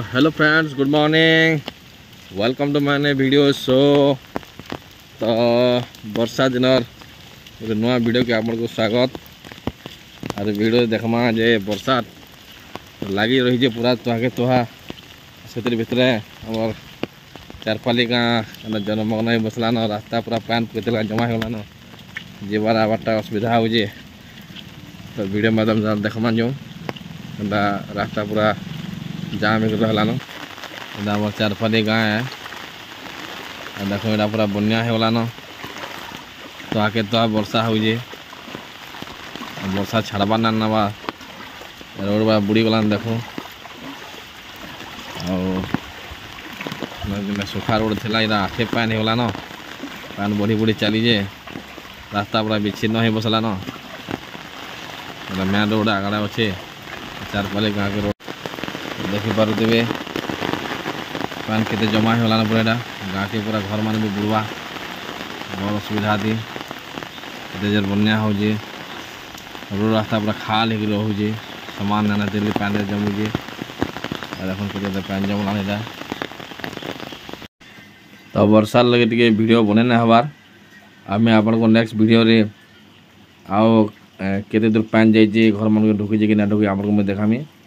Hello friends, good morning, welcome to my video show. तो वर्षा दिन गोटे नुआ वीडियो के आपको स्वागत। और वीडियो देखमा जे वर्षा लगी रही पूरा तुहा तुहा से भितर आम चारपाली गाँ जनमग्न बसलान। रास्ता पूरा पान केतला जमा होगलान, जीवार आवारटा असुविधा हो। तो वीडियो माध्यम देखमा जो रास्ता पूरा जाम हो गलान। आम चारपाली गाँ है, देख यहाँ पूरा बनिया हो गलान। तो आके तो वर्षा हो वर्षा छाड़बा ना नवा रोड बा बुड़ी गलान। देखो सुखा रोड थी आखे पान हो गलान। पान बढ़ी बढ़ी चलीजे रास्ता पूरा विच्छिन्न हो बसलान। मेन रोड आगड़ा अच्छे चारपाली गाँ के रोड देखी पारे पान के जमा होगलान। पूरा गाँ के पूरा घर मान भी बुड़वा बहुत असुविधा थी। जोर बनिया हो रोड रास्ता पूरा खाल हो सामान नाना दिल्ली पान जमुजे पान जमलान। तो वर्षा लगे टे वीडियो बने ना हबार आम आपन को नेक्स्ट वीडियो रे आओ केते दूर पान जाइए घर मन ढुकी कि ना ढुकी आप देखामी।